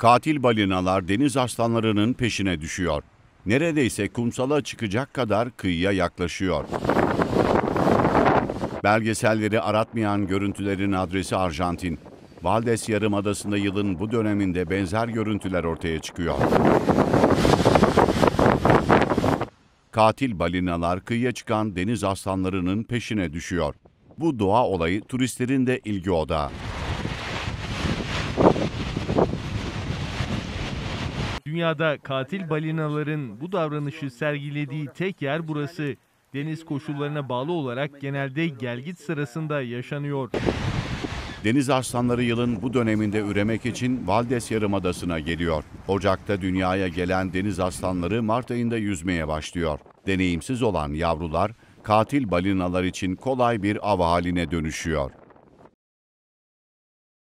Katil balinalar deniz aslanlarının peşine düşüyor. Neredeyse kumsala çıkacak kadar kıyıya yaklaşıyor. Belgeselleri aratmayan görüntülerin adresi Arjantin. Valdes Yarımadası'nda yılın bu döneminde benzer görüntüler ortaya çıkıyor. Katil balinalar kıyıya çıkan deniz aslanlarının peşine düşüyor. Bu doğa olayı turistlerin de ilgi odağı. Dünyada katil balinaların bu davranışı sergilediği tek yer burası. Deniz koşullarına bağlı olarak genelde gelgit sırasında yaşanıyor. Deniz aslanları yılın bu döneminde üremek için Valdes Yarımadası'na geliyor. Ocak'ta dünyaya gelen deniz aslanları Mart ayında yüzmeye başlıyor. Deneyimsiz olan yavrular katil balinalar için kolay bir av haline dönüşüyor.